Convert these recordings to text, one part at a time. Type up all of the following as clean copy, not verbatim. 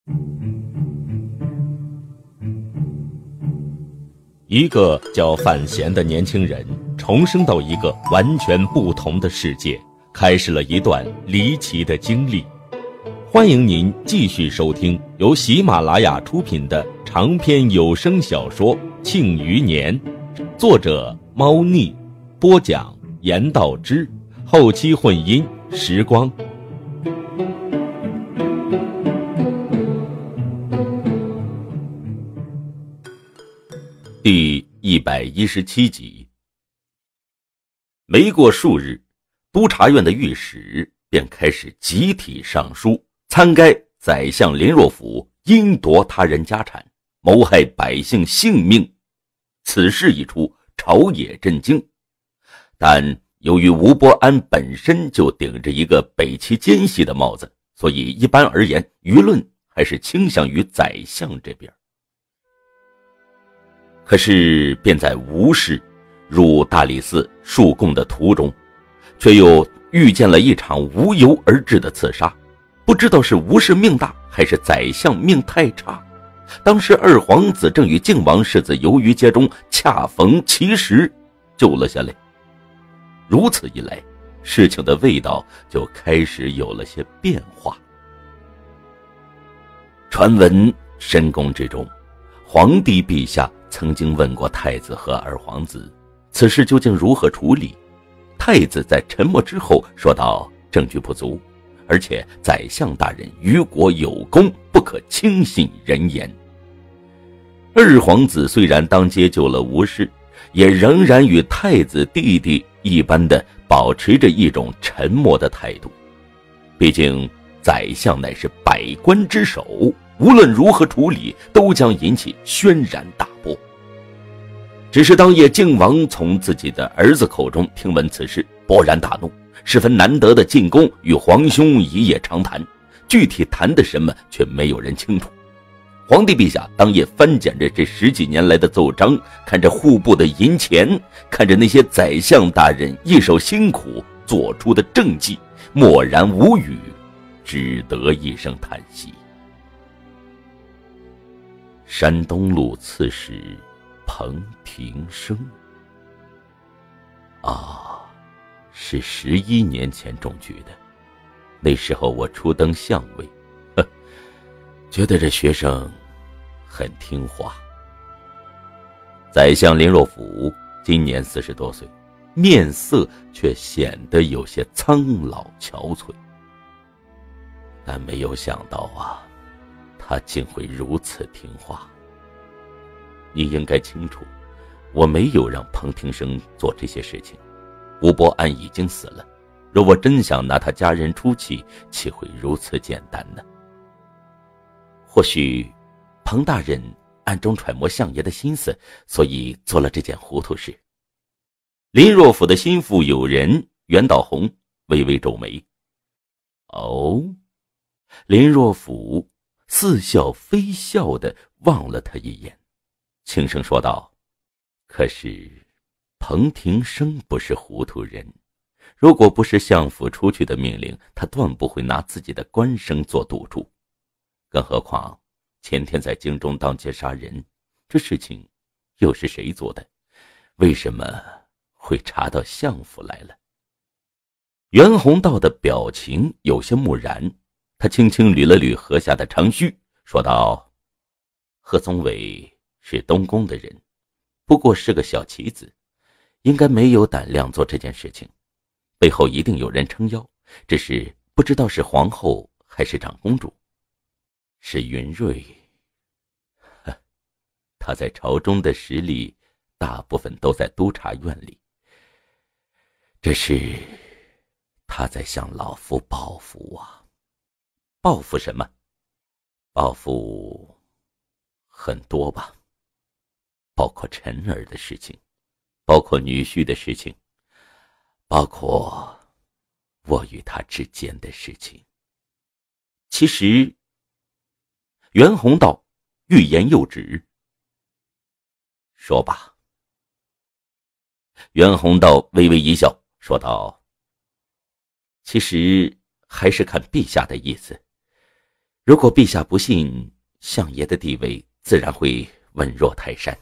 一个叫范闲的年轻人重生到一个完全不同的世界，开始了一段离奇的经历。欢迎您继续收听由喜马拉雅出品的长篇有声小说《庆余年》，作者猫腻，播讲严道之，后期混音时光。第117集。没过数日，督察院的御史便开始集体上书，参该宰相林若甫阴夺他人家产，谋害百姓性命。此事一出，朝野震惊。但由于吴伯安本身就顶着一个北齐奸细的帽子，所以一般而言，舆论还是倾向于宰相这边。可是便在吴氏入大理寺述供的途中，却又遇见了一场无由而至的刺杀。不知道是吴氏命大，还是宰相命太差。当时二皇子正与靖王世子游于街中，恰逢其时救了下来。如此一来，事情的味道就开始有了些变化。传闻深宫之中，皇帝陛下曾经问过太子和二皇子，此事究竟如何处理。太子在沉默之后说道，证据不足，而且宰相大人于国有功，不可轻信人言。二皇子虽然当街救了吴氏，也仍然与太子弟弟一般的保持着一种沉默的态度。毕竟宰相乃是百官之首，无论如何处理都将引起轩然大波。只是当夜靖王从自己的儿子口中听闻此事，勃然大怒，十分难得的进宫与皇兄一夜长谈，具体谈的什么却没有人清楚。皇帝陛下当夜翻检着这10几年来的奏章，看着户部的银钱，看着那些宰相大人一手辛苦做出的政绩，默然无语，只得一声叹息。山东路刺史彭廷生是11年前中举的。那时候我初登相位，觉得这学生很听话。宰相林若甫今年40多岁，面色却显得有些苍老憔悴。但没有想到他竟会如此听话。你应该清楚，我没有让彭廷生做这些事情。吴伯安已经死了，若我真想拿他家人出气，岂会如此简单呢？或许彭大人暗中揣摩相爷的心思，所以做了这件糊涂事。林若甫的心腹友人袁道宏微微皱眉。林若甫似笑非笑地望了他一眼，轻声说道，可是彭廷生不是糊涂人，如果不是相府出去的命令，他断不会拿自己的官声做赌注。更何况前天在京中当街杀人，这事情又是谁做的？为什么会查到相府来了？袁宏道的表情有些木然，他轻轻捋了捋颌下的长须，说道，贺宗伟是东宫的人，不过是个小棋子，应该没有胆量做这件事情，背后一定有人撑腰，只是不知道是皇后还是长公主。是云瑞，他在朝中的实力大部分都在督察院里，这是他在向老夫报复啊。报复什么？报复很多吧，包括陈儿的事情，包括女婿的事情，包括我与他之间的事情。其实袁宏道欲言又止。说吧。袁宏道微微一笑，说道，其实还是看陛下的意思。 如果陛下不信，相爷的地位自然会稳若泰山。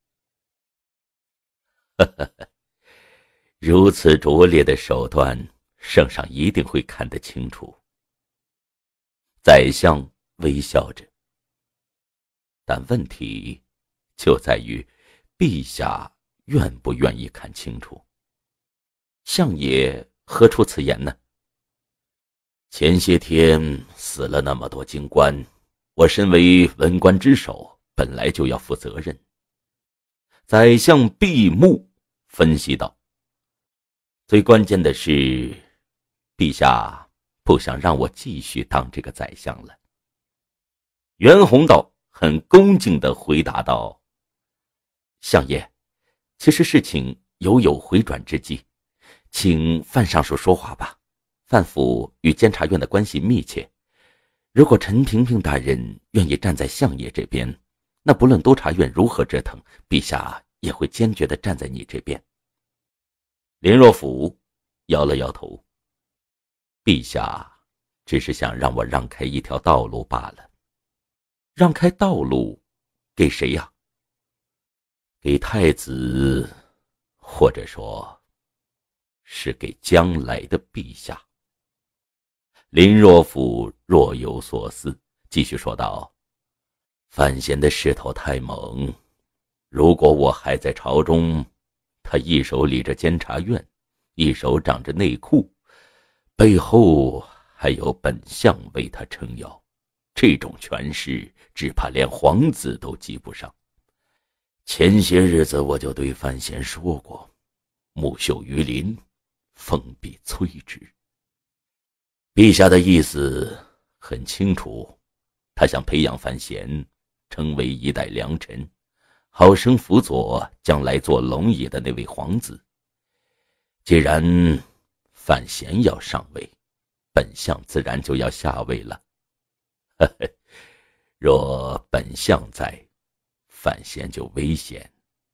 如此拙劣的手段，圣上一定会看得清楚。宰相微笑着，但问题就在于陛下愿不愿意看清楚。相爷何出此言呢？前些天死了那么多京官，我身为文官之首，本来就要负责任。宰相闭目分析道，最关键的是，陛下不想让我继续当这个宰相了。袁宏道很恭敬地回答道，相爷，其实事情有回转之机，请范尚书说话吧。范府与监察院的关系密切，如果陈萍萍大人愿意站在相爷这边，那不论督察院如何折腾，陛下也会坚决地站在你这边。林若甫摇了摇头，陛下只是想让我让开一条道路罢了。让开道路给谁呀？给太子，或者说是给将来的陛下。林若甫若有所思，继续说道，范闲的势头太猛，如果我还在朝中，他一手理着监察院，一手掌着内库，背后还有本相为他撑腰，这种权势只怕连皇子都及不上。前些日子我就对范闲说过，木秀于林，风必摧之。陛下的意思很清楚，他想培养范闲成为一代良臣，好生辅佐将来做龙椅的那位皇子。既然范闲要上位，本相自然就要下位了。若本相在，范闲就危险。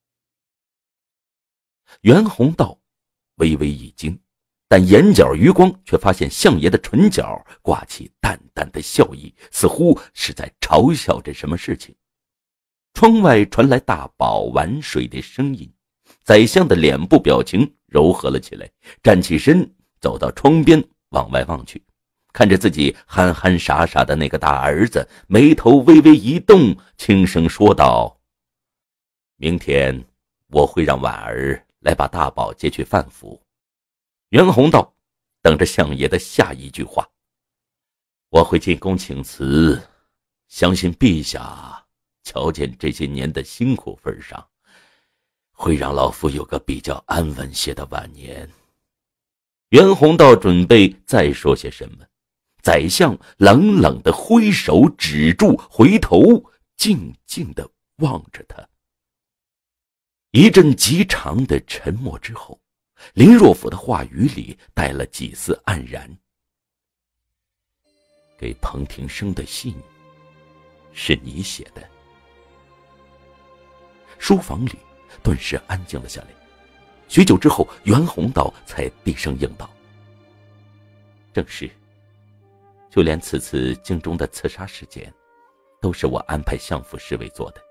袁宏道微微一惊，但眼角余光却发现相爷的唇角挂起淡淡的笑意，似乎是在嘲笑着什么事情。窗外传来大宝玩水的声音，宰相的脸部表情柔和了起来，站起身走到窗边往外望去，看着自己憨憨傻傻的那个大儿子，眉头微微一动，轻声说道，明天我会让婉儿来把大宝接去范府。袁宏道等着相爷的下一句话。我会进宫请辞，相信陛下瞧见这些年的辛苦份上，会让老夫有个比较安稳些的晚年。袁宏道准备再说些什么，宰相冷冷地挥手止住，回头静静地望着他。一阵极长的沉默之后，林若甫的话语里带了几丝黯然。给彭庭生的信是你写的。书房里顿时安静了下来，许久之后，袁宏道才低声应道，正是，就连此次京中的刺杀事件都是我安排相府侍卫做的。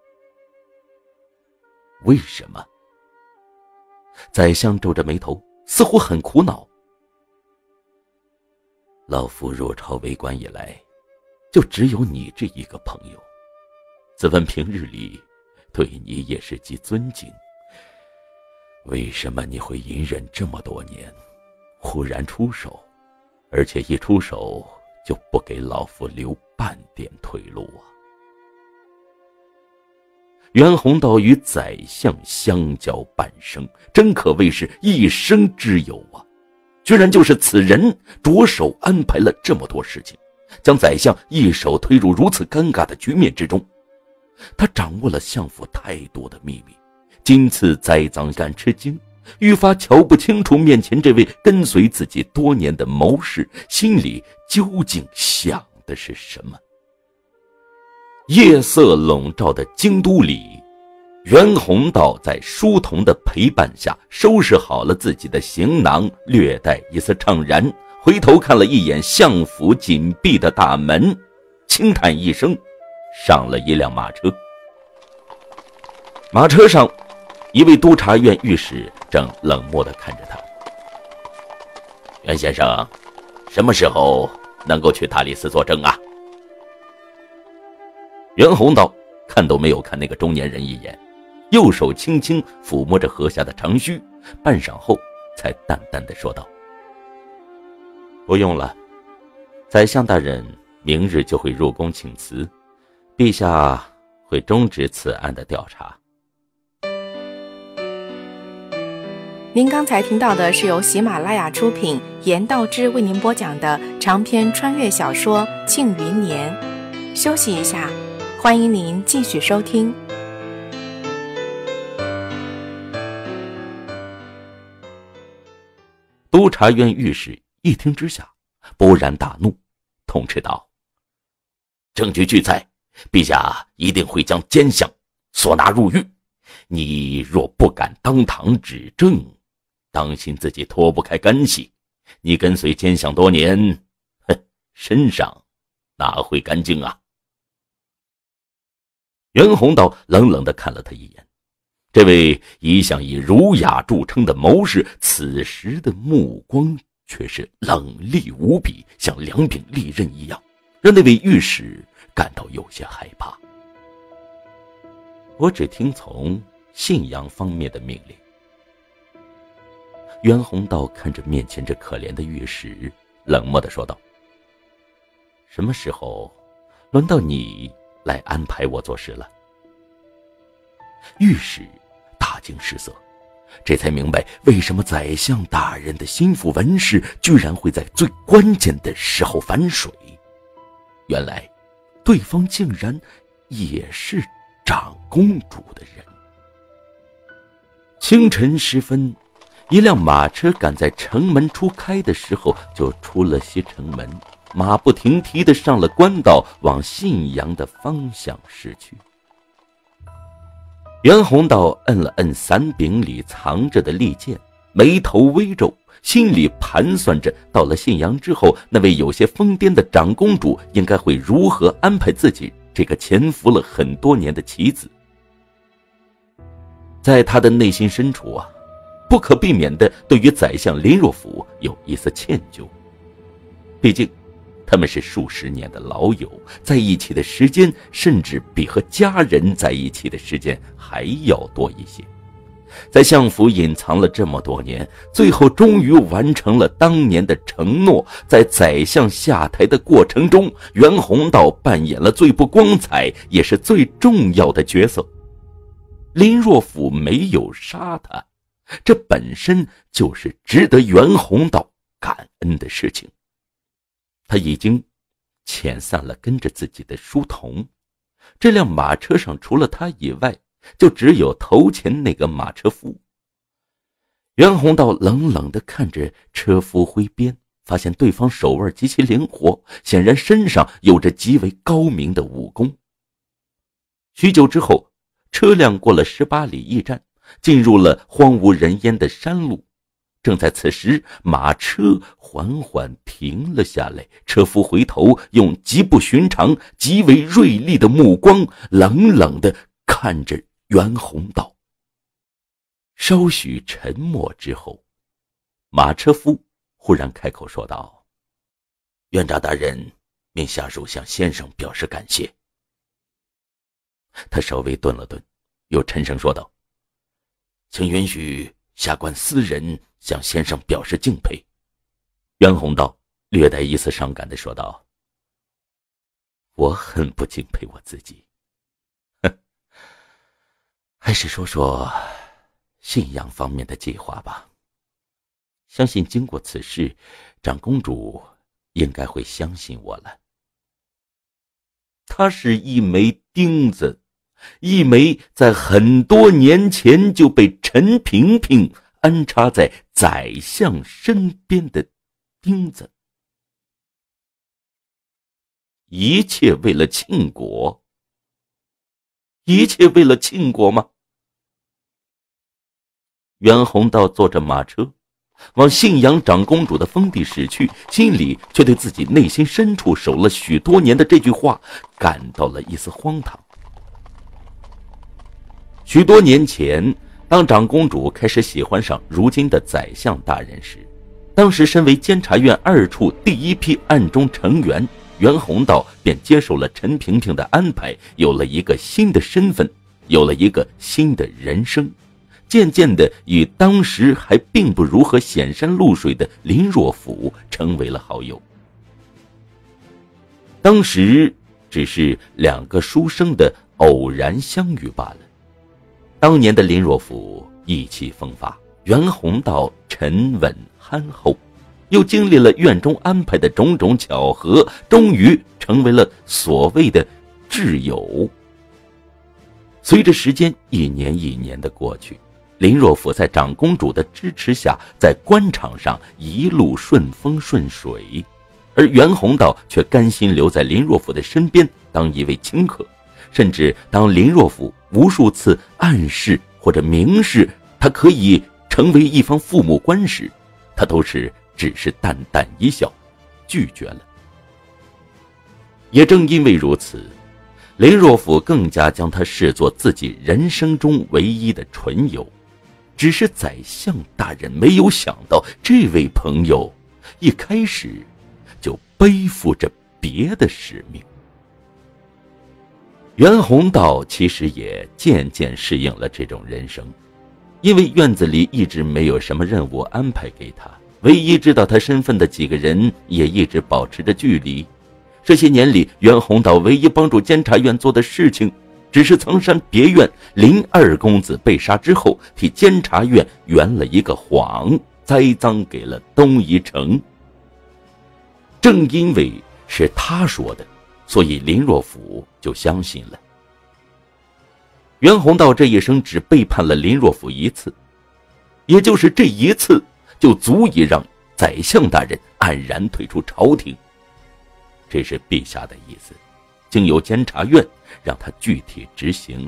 为什么？宰相皱着眉头，似乎很苦恼。老夫入朝为官以来，就只有你这一个朋友，自问平日里对你也是极尊敬，为什么你会隐忍这么多年，忽然出手，而且一出手就不给老夫留半点退路啊？袁宏道与宰相相交半生，真可谓是一生之友啊！居然就是此人着手安排了这么多事情，将宰相一手推入如此尴尬的局面之中。他掌握了相府太多的秘密，今次栽赃敢吃惊，愈发瞧不清楚面前这位跟随自己多年的谋士心里究竟想的是什么。夜色笼罩的京都里，袁宏道在书童的陪伴下收拾好了自己的行囊，略带一丝怅然，回头看了一眼相府紧闭的大门， 轻叹一声，上了一辆马车。马车上，一位督察院御史正冷漠地看着他。袁先生，什么时候能够去大理寺作证啊？袁宏道看都没有看那个中年人一眼，右手轻轻抚摸着颌下的长须，半晌后才淡淡地说道：不用了，宰相大人明日就会入宫请辞，陛下会终止此案的调查。 您刚才听到的是由喜马拉雅出品，严道之为您播讲的长篇穿越小说《庆余年》。休息一下，欢迎您继续收听。 督察院御史一听之下，勃然大怒，痛斥道：证据俱在，陛下一定会将奸相索拿入狱。你若不敢当堂指证，当心自己脱不开干系。你跟随奸相多年，身上哪会干净啊？袁宏道冷冷地看了他一眼，这位一向以儒雅著称的谋士，此时的目光却是冷厉无比，像两柄利刃一样，让那位御史感到有些害怕。我只听从信阳方面的命令。袁宏道看着面前这可怜的御史，冷漠地说道：什么时候轮到你来安排我做事了？御史大惊失色，这才明白为什么宰相大人的心腹文士居然会在最关键的时候反水。原来对方竟然也是长公主的人。清晨时分，一辆马车赶在城门初开的时候就出了西城门，马不停蹄地上了官道，往信阳的方向驶去。袁宏道摁了摁伞柄里藏着的利剑，眉头微皱，心里盘算着到了信阳之后，那位有些疯癫的长公主应该会如何安排自己这个潜伏了很多年的棋子。在他的内心深处啊，不可避免的对于宰相林若甫有一丝歉疚。毕竟他们是数十年的老友，在一起的时间甚至比和家人在一起的时间还要多一些。在相府隐藏了这么多年，最后终于完成了当年的承诺。在宰相下台的过程中，袁宏道扮演了最不光彩也是最重要的角色。林若甫没有杀他，这本身就是值得袁宏道感恩的事情。他已经遣散了跟着自己的书童，这辆马车上除了他以外，就只有头前那个马车夫。袁宏道冷冷地看着车夫挥鞭，发现对方手腕极其灵活，显然身上有着极为高明的武功。许久之后，车辆过了18里驿站，进入了荒无人烟的山路。正在此时，马车缓缓停了下来，车夫回头，用极不寻常、极为锐利的目光冷冷地看着袁宏道。稍许沉默之后，马车夫忽然开口说道：院长大人命下属向先生表示感谢。他稍微顿了顿，又沉声说道：请允许下官私人向先生表示敬佩。袁宏道略带一丝伤感地说道：我很不敬佩我自己。还是说说信阳方面的计划吧。相信经过此事，长公主应该会相信我了。她是一枚钉子，一枚在很多年前就被陈萍萍安插在宰相身边的钉子。一切为了庆国，一切为了庆国吗？袁宏道坐着马车， 往信阳长公主的封地驶去，心里却对自己内心深处守了许多年的这句话感到了一丝荒唐。许多年前，当长公主开始喜欢上如今的宰相大人时，当时身为监察院2处第一批暗中成员，袁宏道便接受了陈萍萍的安排，有了一个新的身份，有了一个新的人生，渐渐地与当时还并不如何显山露水的林若甫成为了好友。当时只是2个书生的偶然相遇罢了。当年的林若甫意气风发，袁宏道沉稳憨厚，又经历了院中安排的种种巧合，终于成为了所谓的挚友。随着时间一年一年的过去，林若甫在长公主的支持下，在官场上一路顺风顺水，而袁宏道却甘心留在林若甫的身边当一位清客，甚至当林若甫无数次暗示或者明示他可以成为一方父母官时，他都只是淡淡一笑，拒绝了。也正因为如此，林若甫更加将他视作自己人生中唯一的纯友。只是宰相大人没有想到，这位朋友一开始就背负着别的使命。袁宏道其实也渐渐适应了这种人生，因为院子里一直没有什么任务安排给他，唯一知道他身份的几个人也一直保持着距离。这些年里，袁宏道唯一帮助监察院做的事情，只是曾山别院林二公子被杀之后，替监察院圆了一个谎，栽赃给了东夷城。正因为是他说的，所以林若甫就相信了。袁宏道这一生只背叛了林若甫一次，也就是这一次就足以让宰相大人黯然退出朝廷。这是陛下的意思，经由监察院让他具体执行。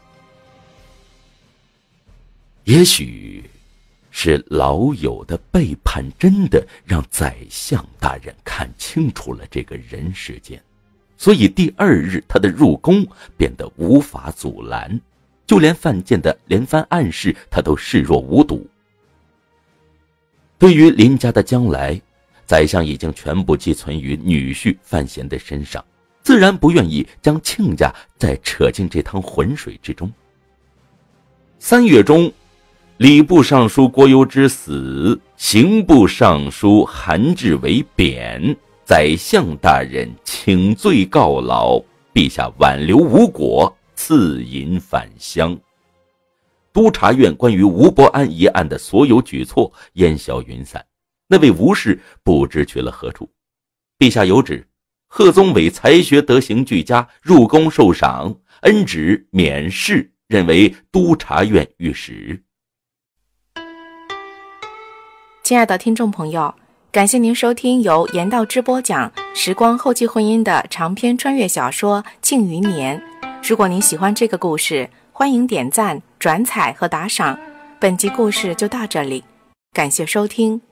也许是老友的背叛真的让宰相大人看清楚了这个人世间，所以第2日他的入宫变得无法阻拦，就连范建的连番暗示他都视若无睹。对于林家的将来，宰相已经全部寄存于女婿范闲的身上，自然不愿意将亲家再扯进这趟浑水之中。3月中，礼部尚书郭攸之死，刑部尚书韩志为贬，宰相大人请罪告老，陛下挽留无果，赐银返乡。督察院关于吴伯安一案的所有举措烟消云散，那位吴氏不知去了何处。陛下有旨，贺宗伟才学德行俱佳，入宫受赏，恩旨免试，任为督察院御史。 亲爱的听众朋友，感谢您收听由言道之播讲时光后期婚姻的长篇穿越小说《庆余年》。如果您喜欢这个故事，欢迎点赞、转采和打赏。本集故事就到这里，感谢收听。